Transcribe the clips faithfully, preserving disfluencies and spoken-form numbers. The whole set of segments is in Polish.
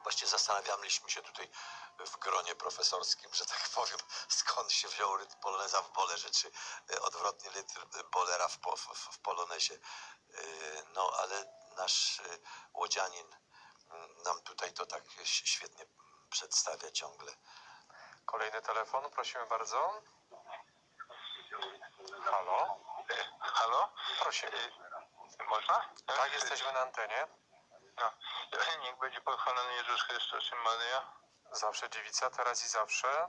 Właśnie zastanawialiśmy się tutaj w gronie profesorskim, że tak powiem, skąd się wziął rytm poloneza w bolerze, czy odwrotnie rytm bolera w, po, w, w polonezie. No ale nasz łodzianin nam tutaj to tak świetnie przedstawia ciągle. Kolejny telefon, prosimy bardzo. Halo? Halo? Prosimy. Można? Tak, jesteśmy na antenie. No. Niech będzie pochwalony Jezus Chrystus i Maryja. Zawsze dziewica, teraz i zawsze.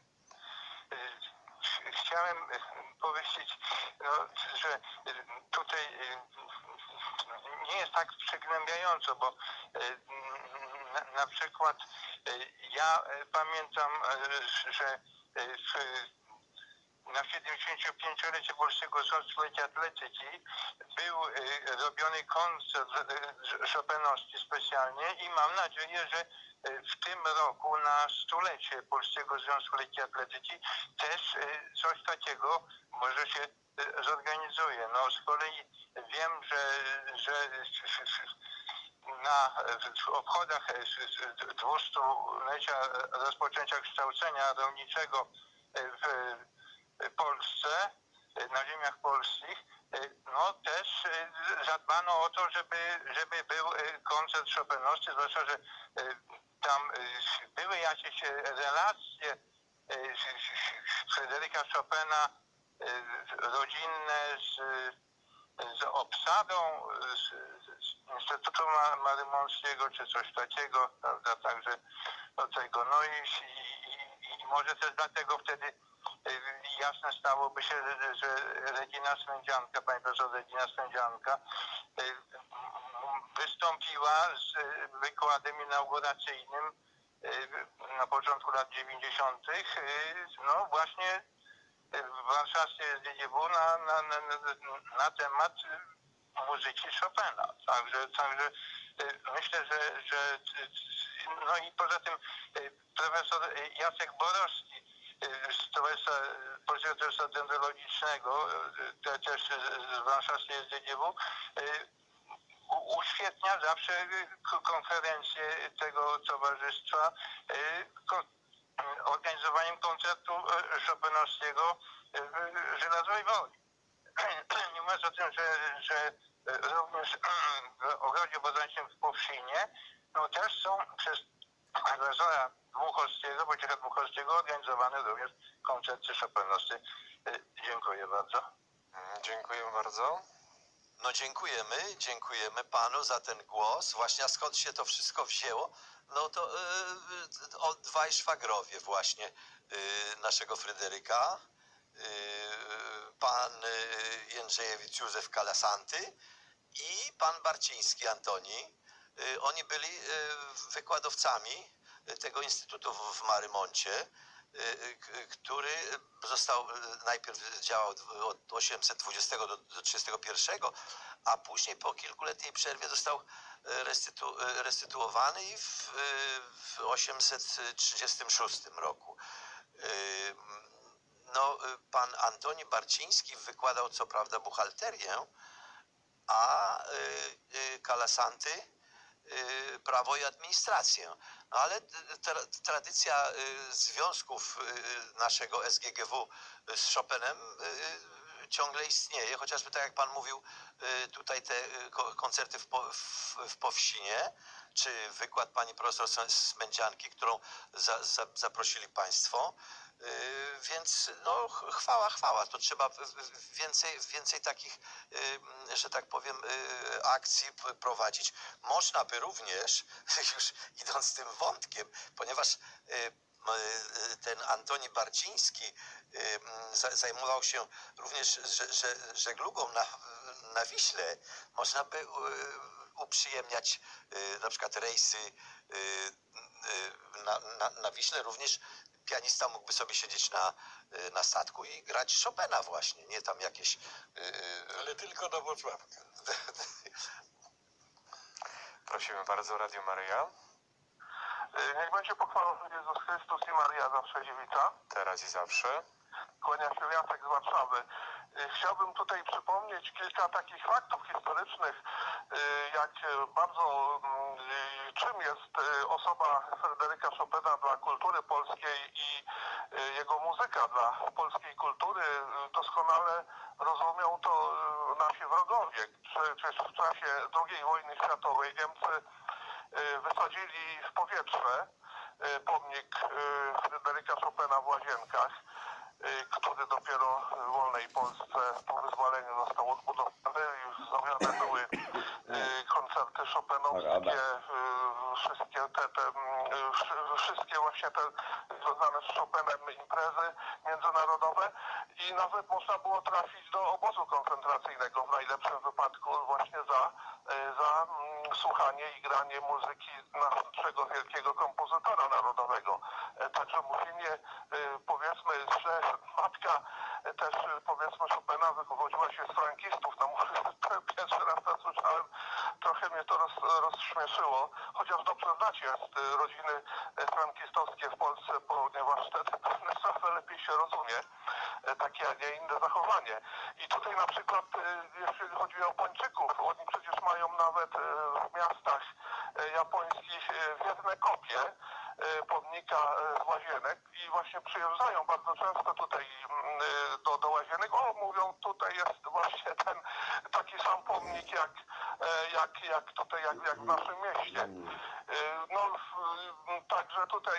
Chciałem powiedzieć, no, że tutaj nie jest tak przygnębiająco, bo na, na przykład ja pamiętam, że w na siedemdziesięciopięciolecie Polskiego Związku Lekkiej Atletyki był robiony koncert chopinowski specjalnie i mam nadzieję, że w tym roku na stulecie Polskiego Związku Lekkiej Atletyki też coś takiego może się zorganizuje. No z kolei wiem, że, że na w obchodach dwustulecia rozpoczęcia kształcenia rolniczego w Polsce, na ziemiach polskich, no też zadbano o to, żeby, żeby był koncert chopinowski, zwłaszcza, że tam były jakieś relacje Fryderyka Chopina rodzinne z, z obsadą z, z Instytutu Marymąckiego, czy coś takiego, prawda, także do tego, no i, i, i może też dlatego wtedy jasne stałoby się, że Regina Sędzianka, pani profesor Regina Sędzianka wystąpiła z wykładem inauguracyjnym na początku lat dziewięćdziesiątych no właśnie w warszawskiej S G G W na, na, na, na temat muzyki Chopina. Także, także myślę, że, że no i poza tym profesor Jacek Borowski z Towarzystwa Polskiego Towarzystwa Dendrologicznego, też z warszawskiej S G G W, uświetnia zawsze konferencje tego towarzystwa organizowaniem koncertu chopinowskiego w Żelazowej Woli. Nie mówiąc o tym, że, że również w Ogrodzie Botanicznym w Powsinie, no też są przez profesora Dmuchowskiego, Wojciecha Dmuchowskiego organizowane również koncerty chopinowskie. Dziękuję bardzo. Dziękujemy bardzo. No dziękujemy, dziękujemy panu za ten głos. Właśnie, a skąd się to wszystko wzięło? No to yy, o, dwaj szwagrowie właśnie yy, naszego Fryderyka. Yy, pan yy, Jędrzejewicz Józef Kalasanty i pan Barciński Antoni. Yy, oni byli yy, wykładowcami tego instytutu w Marymoncie, który został, najpierw działał od osiemset dwudziestego do trzydziestego pierwszego, a później po kilkuletniej przerwie został restytu, restytuowany i w, w osiemset trzydziestym szóstym roku. No, pan Antoni Barciński wykładał co prawda buchalterię, a Kalasanty prawo i administrację. No ale tra tradycja związków naszego S G G W z Chopinem ciągle istnieje, chociażby tak jak pan mówił, tutaj te koncerty w, po, w, w Powsinie, czy wykład pani profesor Smędzianki, którą za, za, zaprosili państwo. Więc no chwała, chwała, to trzeba więcej, więcej takich, że tak powiem, akcji prowadzić. Można by również, już idąc tym wątkiem, ponieważ ten Antoni Barciński zajmował się również żeglugą na, na Wiśle, można by uprzyjemniać na przykład rejsy na, na, na Wiśle, również pianista mógłby sobie siedzieć na, na statku i grać Chopina właśnie, nie tam jakieś... Ale tylko do Włocławka. Prosimy bardzo, Radio Maryja. Niech będzie pochwalony Jezus Chrystus i Maria zawsze dziewica. Teraz i zawsze. Kłania się Jacek z Warszawy. Chciałbym tutaj przypomnieć kilka takich faktów historycznych, jak bardzo czym jest y, osoba Fryderyka Chopina dla kultury polskiej i y, jego muzyka dla polskiej kultury, y, doskonale rozumią to y, nasi wrogowie. Przecież w czasie drugiej wojny światowej Niemcy y, wysadzili w powietrze y, pomnik y, Fryderyka Chopina w Łazienkach, y, który dopiero w wolnej Polsce po wyzwoleniu został odbudowany. Już zrobione były y, koncerty chopinowskie, y, wszystkie te, te y, wszy- wszystkie właśnie te związane z Chopinem imprezy międzynarodowe i nawet można było trafić do obozu koncentracyjnego w najlepszym wypadku właśnie za, y, za mm, słuchanie i granie muzyki naszego wielkiego kompozytora narodowego. E, Także mówienie, y, powiedzmy, że matka y, też y, powiedzmy Chopina wywodziła się z frankistów, no pierwszy raz to słyszałem, trochę mnie to roz, rozśmieszyło, chociaż dobrze znacie y, rodziny y, frankistowskie w Polsce, ponieważ wtedy pewne sprawy lepiej się rozumie, y, takie, a nie inne zachowanie. I tutaj na przykład, y, jeśli chodzi o Japończyków, oni przecież mają nawet y, w miastach y, japońskich y, wierne kopie y, pomnika y, z Łazienek i właśnie przyjeżdżają bardzo często tutaj y, do, do Łazienek. O, mówią, tutaj jest właśnie ten taki sam pomnik jak, e, jak, jak tutaj, jak, jak w naszym mieście. Y, No, w- także tutaj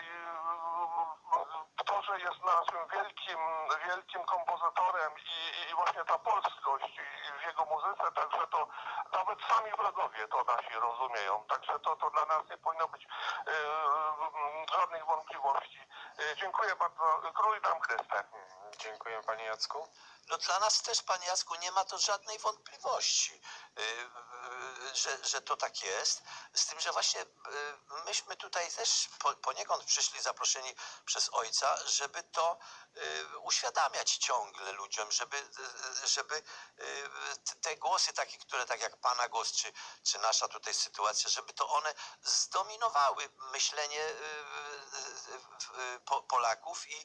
y, to, że jest naszym wielkim, wielkim kompozytorem i, i właśnie ta polskość i w jego muzyce, także to nawet sami wrogowie to nasi rozumieją. Także to, to dla nas nie powinno być y, y, żadnych wątpliwości. Y, Dziękuję bardzo. Krój dam Chryste. Dziękuję panie Jacku. No dla nas też, panie Jacku, nie ma to żadnej wątpliwości, y, y, że, że to tak jest. Z tym, że właśnie y, myśmy tutaj też po, poniekąd przyszli zaproszeni przez ojca, żeby to y, uświadamiać ciągle ludziom, żeby, y, żeby y, t- te głosy takie, które tak jak pana głos, czy, czy nasza tutaj sytuacja, żeby to one zdominowały myślenie y, y, y, po- Polaków i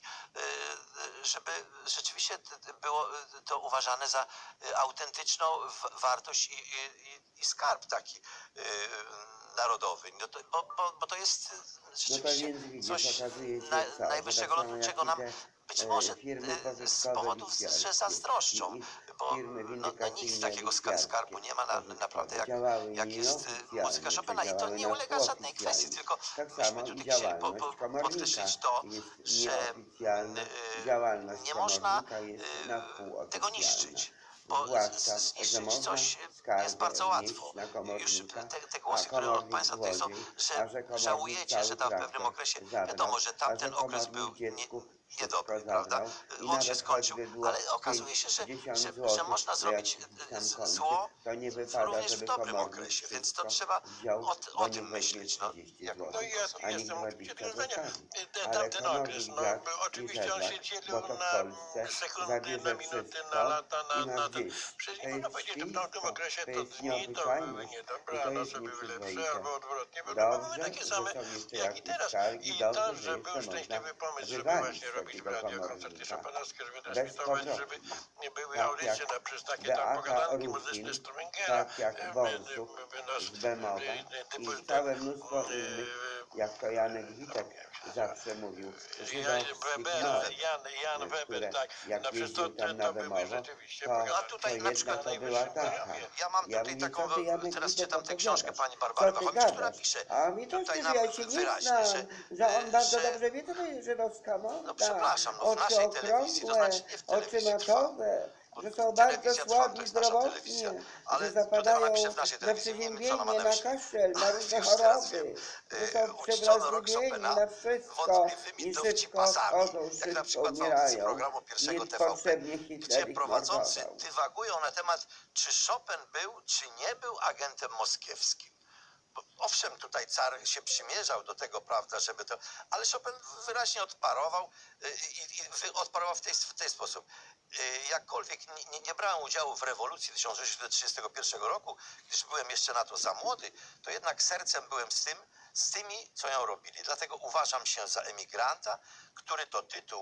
y, żeby rzeczywiście t- t- było to uważane za y, autentyczną w- wartość i, i, i- i skarb taki y, narodowy. No to, bo, bo, bo to jest y, No to rzeczywiście więc widzisz, coś okazuje się na, co, że tak najwyższego samo lotu, jak czego i nam te być e, może firmy y, z pożyczkowe powodów, że lichwiarskie zazdroszczą, i, i bo firmy no, no nikt windykacyjne takiego ska- skarbu lichwiarskie nie ma na, pożyczkowe naprawdę jak, działały jak jest y, nieoficjalnie, muzyka czy Chopina i to działały nie na ulega żadnej kwestii, półoficjalnie. tylko Tak myśmy samo tutaj i chcieli po, po, działalność komornika podkreślić to, jest że nieoficjalna, y, działalność nie można komornika jest na y, wpół tego oficjalna. niszczyć, bo z- Zwłaszcza, z- że zniszczyć można coś jest skargę bardzo wnieść łatwo. na Już komornika, te, te a głosy, które od komornik Państwa tutaj są, złodziej, że a że komornik żałujecie, że cały tam w pewnym traktor okresie, zabrał, wiadomo, że a że tamten okres był komornik nie, dziecku wszystko niedobry, prawda? zabrał i On się nawet skończył, choćby było ale okazuje się, że, pięćdziesiąt że, że złotych można za zrobić jakiś y, tam z- kącik, zło to nie w- wypada, również w żeby dobrym komornik okresie, więc to wszystko trzeba wziął, o, bo o niech tym weźmie myśleć. No, trzydzieści jako złotych, No i jestem, a nikt jestem dwadzieścia tego zdania. zostawi. Te- Ale Tamten okres, komornik no dziad bo i oczywiście on żeglarz, się dzielił bo to w na Polsce sekundy, na zabierze minuty, na wszystko lata, i na, ma na ten. gdzieś. Przecież To nie można jest powiedzieć, że w tamtym świństwo, okresie to to jest dni to były nieobyczajność i niedobre, to a jest noce były lepsze, nieprzyzwoite. albo odwrotnie. Bo no, mamy Dobrze, takie że same są jeszcze jak i jakieś teraz. skargi, I dobrze, to, że że jeszcze był można szczęśliwy pomysł, żeby wywalić właśnie robić w takiego radio koncerty komornika chopinowskie, żeby transmitować, żeby bezpowrotnie. nie były Tak audycje jak na, przez takie tam Beata pogadanki muzyczne Rusin, Strumengera, tak jak e, Wąsów by- by nas, z Bemowa e, typu, i te, całe mnóstwo e, innych, jak to Janek Witek zapomniałem się nazywa. zawsze mówił, Ja- żydowskich Weber, norm, Jan, Jan Weber, które tak. jak No przecież to, jeździł to, tam na to były Bemowo, rzeczywiście to, A pogadania. tutaj to na jedna przykład to była najwyższym taka. poziomie. ja mam Ja tutaj mówię, taką, co ty Janek teraz Witek czytam tę książkę opowiadasz? pani Co Barbary ty Wachowicz, która gadasz? pisze A mi to tutaj że nam ja się nie wyraźnie, znam, że, że on bardzo że dobrze wie, co to jest żydowska morda. no przepraszam, no w Oczy naszej telewizji, to okrągłe, znaczy nie w oczy telewizji Trwam, matowe, bo że są bardzo telewizja Trwam to słabi jest nasza telewizja, zdrowotnie, ale że tutaj ona zapadają pisze w naszej na telewizji, nie wiem co ona ma przeziębienie, na na myśli. kaszel, na różne Już teraz wiem. choroby, że Y, są uczczono rok przewrażliwieni Chopina na wszystko wątpliwymi i szybko dowcipasami, odchodzą, jak na szybko przykład w audycji umierają. programu pierwszego T V P, Niepotrzebnie Hitler gdzie ich prowadzący mordował. dywagują na temat, czy Chopin był, czy nie był agentem moskiewskim. Bo owszem, tutaj car się przymierzał do tego, prawda, żeby to, ale Chopin wyraźnie odparował y, i, i wy- odparował w, tej, w ten sposób. Y, Jakkolwiek nie, nie, nie brałem udziału w rewolucji tysiąc osiemset trzydziestego pierwszego roku, gdyż byłem jeszcze na to za młody, to jednak sercem byłem z tym, z tymi, co ją robili. Dlatego uważam się za emigranta, który to tytuł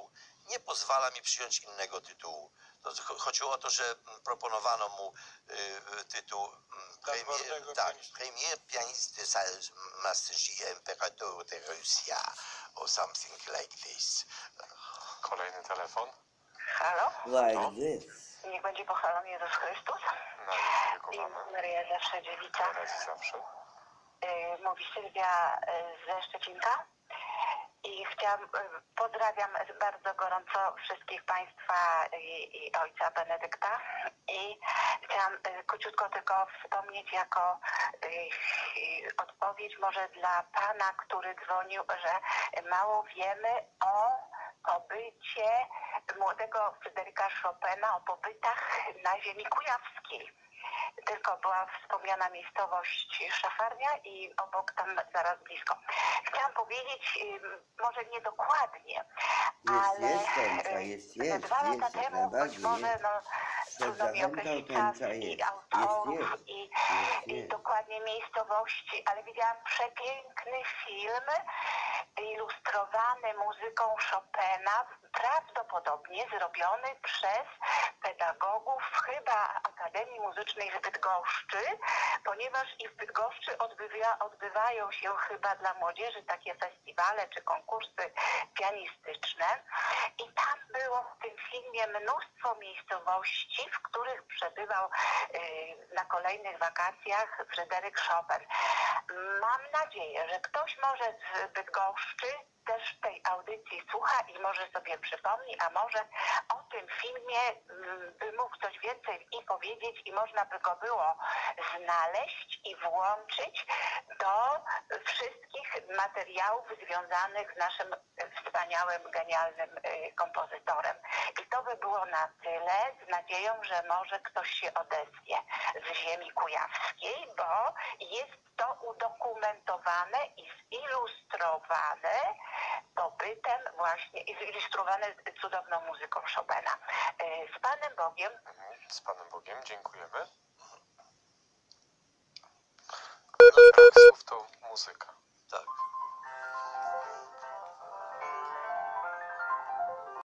nie pozwala mi przyjąć innego tytułu. To cho- chodziło o to, że mm, proponowano mu y, tytuł mm, premier, Nadwornego tak, pianisty. premier pianiste de sa majesté impérator de Russia or something like this. Kolejny telefon. Halo? Like this. Niech będzie pochwalony Jezus Chrystus Na wieki i wiekowamy. Maryja zawsze dziewica. Teraz i zawsze. Y, Mówi Sylwia y, ze Szczecinka. I chciałam, y, pozdrawiam bardzo gorąco wszystkich Państwa i, i ojca Benedykta. I chciałam y, króciutko tylko wspomnieć jako y, y, odpowiedź może dla Pana, który dzwonił, że mało wiemy o pobycie młodego Fryderyka Chopina, o pobytach na ziemi kujawskiej. Tylko była wspomniana miejscowość Szafarnia i obok tam zaraz blisko. Chciałam powiedzieć, ym, może nie dokładnie, Jest, ale jest tęcza, ym, jest, ze jest, dwa lata jest, jak temu być najbardziej może jest. no, Przed trudno mi zachętą określić tęcza czas i jest. autorów Jest, jest. i, Jest, i jest. dokładnie miejscowości, ale widziałam przepiękny film ilustrowany muzyką Chopina, prawdopodobnie zrobiony przez pedagogów chyba Akademii Muzycznej w Bydgoszczy, ponieważ i w Bydgoszczy odbywa, odbywają się chyba dla młodzieży takie festiwale czy konkursy pianistyczne i tam było w tym filmie mnóstwo miejscowości, w których przebywał y, na kolejnych wakacjach Fryderyk Chopin. Mam nadzieję, że ktoś może z Bydgoszczy też tej audycji słucha i może sobie przypomni, a może o tym filmie mm, by mógł coś więcej i powiedzieć i można by go było znaleźć i włączyć do wszystkich materiałów związanych z naszym wspaniałym, genialnym y, kompozytorem. I to by było na tyle, z nadzieją, że może ktoś się odezwie z ziemi kujawskiej, bo jest to udokumentowane i zilustrowane pobytem właśnie, i zilustrowane cudowną muzyką Chopina. Y, Z Panem Bogiem. Mhm. Z Panem Bogiem. Dziękujemy. No, Brak słów to muzyka. tak.